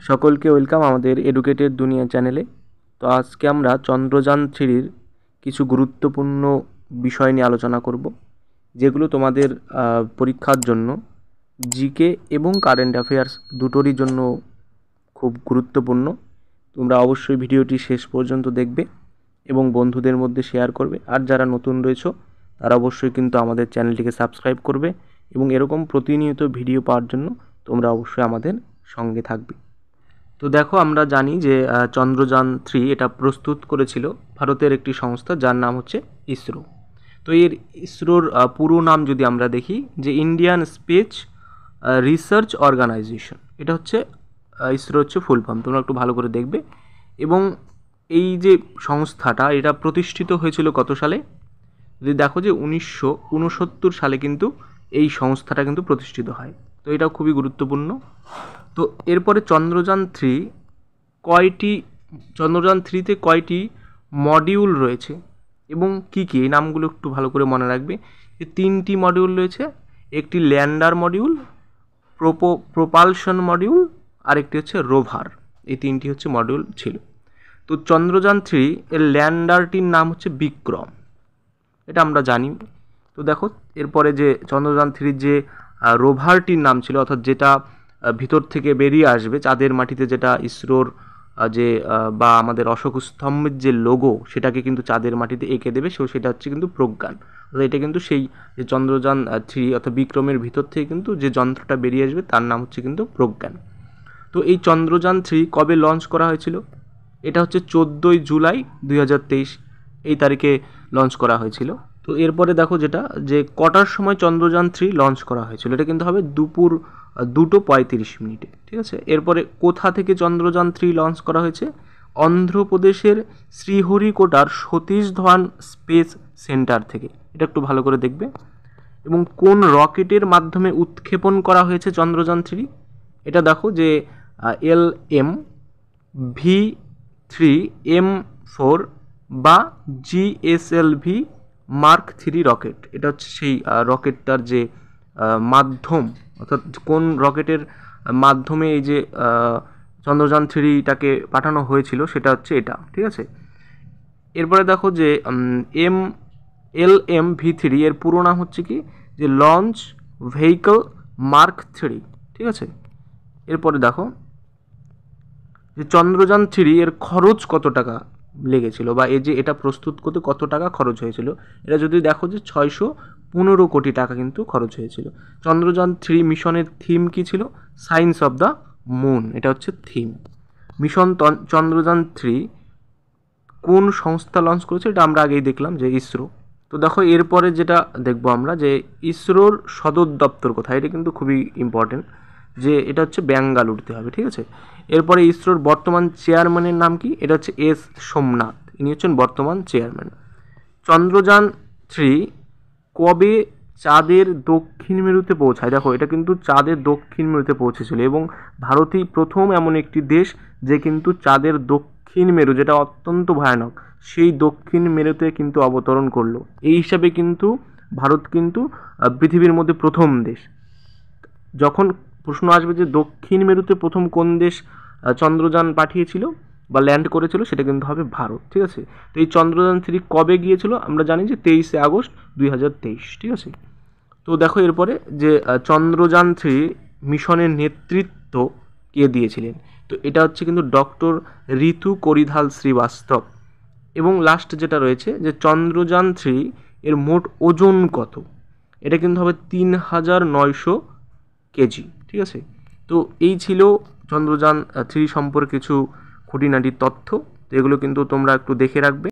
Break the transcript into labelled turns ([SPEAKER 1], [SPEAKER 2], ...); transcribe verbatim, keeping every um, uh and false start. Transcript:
[SPEAKER 1] সকলকে ওয়েলকাম আমাদের এডুকেটেড দুনিয়া চ্যানেলে। তো আজকে আমরা চন্দ্রযান থ্রির কিছু গুরুত্বপূর্ণ বিষয় নিয়ে আলোচনা করব, যেগুলো তোমাদের পরীক্ষার জন্য জিকে এবং কারেন্ট অ্যাফেয়ার্স দুটোরই জন্য খুব গুরুত্বপূর্ণ। তোমরা অবশ্যই ভিডিওটি শেষ পর্যন্ত দেখবে এবং বন্ধুদের মধ্যে শেয়ার করবে। আর যারা নতুন রয়েছে তারা অবশ্যই কিন্তু আমাদের চ্যানেলটিকে সাবস্ক্রাইব করবে এবং এরকম প্রতিনিয়ত ভিডিও পাওয়ার জন্য তোমরা অবশ্যই আমাদের সঙ্গে থাকবে। তো দেখো, আমরা জানি যে চন্দ্রযান থ্রি এটা প্রস্তুত করেছিল ভারতের একটি সংস্থা যার নাম হচ্ছে ইসরো। তো এর ইসরোর পুরো নাম যদি আমরা দেখি, যে ইন্ডিয়ান স্পেস রিসার্চ অর্গানাইজেশন, এটা হচ্ছে ইসরো হচ্ছে ফুল ফর্ম। তোমরা একটু ভালো করে দেখবে। এবং এই যে সংস্থাটা এটা প্রতিষ্ঠিত হয়েছিল কত সালে, যদি দেখো যে উনিশশো উনসত্তর সালে কিন্তু এই সংস্থাটা কিন্তু প্রতিষ্ঠিত হয়। তো এটাও খুবই গুরুত্বপূর্ণ। তো এরপরে চন্দ্রযান থ্রি কয়টি চন্দ্রযান থ্রিতে কয়টি মডিউল রয়েছে এবং কি কি, এই নামগুলো একটু ভালো করে মনে রাখবে। যে তিনটি মডিউল রয়েছে, একটি ল্যান্ডার মডিউল, প্রোপো প্রোপালশন মডিউল, আর একটি হচ্ছে রোভার। এই তিনটি হচ্ছে মডিউল ছিল। তো চন্দ্রযান থ্রি এর ল্যান্ডারটির নাম হচ্ছে বিক্রম, এটা আমরা জানি। তো দেখো এরপরে যে চন্দ্রযান থ্রির যে রোভারটির নাম ছিল, অর্থাৎ যেটা ভিতর থেকে বেরিয়ে আসবে চাঁদের মাটিতে, যেটা ইসরোর যে বা আমাদের অশোক স্তম্ভের যে লোগো সেটাকে কিন্তু চাঁদের মাটিতে এঁকে দেবে, সো সেটা হচ্ছে কিন্তু প্রজ্ঞান। অর্থাৎ এটা কিন্তু সেই যে চন্দ্রযান থ্রি অর্থাৎ বিক্রমের ভিতর থেকে কিন্তু যে যন্ত্রটা বেরিয়ে আসবে তার নাম হচ্ছে কিন্তু প্রজ্ঞান। তো এই চন্দ্রযান থ্রি কবে লঞ্চ করা হয়েছিল? এটা হচ্ছে চোদ্দোই জুলাই দুই হাজার তেইশ এই তারিখে লঞ্চ করা হয়েছিল। তো এরপরে দেখো যেটা যে কটার সময় চন্দ্রযান থ্রি লঞ্চ করা হয়েছিল, এটা কিন্তু হবে দুপুর দুটো পঁয়ত্রিশ মিনিটে, ঠিক আছে। এরপরে কোথা থেকে চন্দ্রযান থ্রি লঞ্চ করা হয়েছে? অন্ধ্রপ্রদেশের শ্রীহরিকোটার সতীশ ধাওয়ান স্পেস সেন্টার থেকে, এটা একটু ভালো করে দেখবে। এবং কোন রকেটের মাধ্যমে উৎক্ষেপণ করা হয়েছে চন্দ্রযান থ্রি? এটা দেখো যে L M V three M four বা G S L V mark three rocket. এটা হচ্ছে সেই রকেটটার যে মাধ্যম, অর্থাৎ কোন রকেটের মাধ্যমে এই যে চন্দ্রযান থ্রিটাকে পাঠানো হয়েছিল সেটা হচ্ছে এটা, ঠিক আছে। এরপরে দেখো যে M L M V three এর পুরো নাম হচ্ছে কি, যে লঞ্চ ভেহিকল মার্ক থ্রি, ঠিক আছে। এরপরে দেখো যে চন্দ্রযান থ্রি এর খরচ কত টাকা লেগেছিল, বা এই যে এটা প্রস্তুত করতে কত টাকা খরচ হয়েছিল, এটা যদি দেখো যে ছয়শো পনেরো কোটি টাকা কিন্তু খরচ হয়েছিল। চন্দ্রযান থ্রি মিশনের থিম কি ছিল? সায়েন্স অফ দ্য মুন, এটা হচ্ছে থিম। মিশন চন্দ্রযান থ্রি কোন সংস্থা লঞ্চ করেছে, এটা আমরা আগেই দেখলাম যে ইসরো। তো দেখো এরপরে যেটা দেখবো আমরা যে ইসরোর সদর দপ্তর কোথায়, এটা কিন্তু খুবই ইম্পর্টেন্ট, যে এটা হচ্ছে বেঙ্গালুরুতে হবে, ঠিক আছে। এরপরে ইসরোর বর্তমান চেয়ারম্যানের নাম কি? এটা হচ্ছে এস সোমনাথ, ইনি হচ্ছেন বর্তমান চেয়ারম্যান। চন্দ্রযান থ্রি কবে চাঁদের দক্ষিণ মেরুতে পৌঁছায়? দেখো এটা কিন্তু চাঁদের দক্ষিণ মেরুতে পৌঁছেছিল এবং ভারতই প্রথম এমন একটি দেশ যে কিন্তু চাঁদের দক্ষিণ মেরু, যেটা অত্যন্ত ভয়ানক, সেই দক্ষিণ মেরুতে কিন্তু অবতরণ করলো। এই হিসাবে কিন্তু ভারত কিন্তু পৃথিবীর মধ্যে প্রথম দেশ। যখন প্রশ্ন আসবে যে দক্ষিণ মেরুতে প্রথম কোন দেশ চন্দ্রযান পাঠিয়েছিল বা ল্যান্ড করেছিল, সেটা কিন্তু হবে ভারত, ঠিক আছে। তো এই চন্দ্রযান থ্রি কবে গিয়েছিল? আমরা জানি যে তেইশে আগস্ট দুই হাজার তেইশ, ঠিক আছে। তো দেখো এরপরে যে চন্দ্রযান থ্রি মিশনের নেতৃত্ব কে দিয়েছিলেন, তো এটা হচ্ছে কিন্তু ডক্টর ঋতু করিধাল শ্রীবাস্তব। এবং লাস্ট যেটা রয়েছে যে চন্দ্রযান থ্রি এর মোট ওজন কত, এটা কিন্তু হবে তিন হাজার নয়শো কেজি, ঠিক আছে। তো এই ছিল চন্দ্রযান থ্রি সম্পর্কে কিছু খুঁটিনাটি তথ্য। তো এগুলো কিন্তু তোমরা একটু দেখে রাখবে।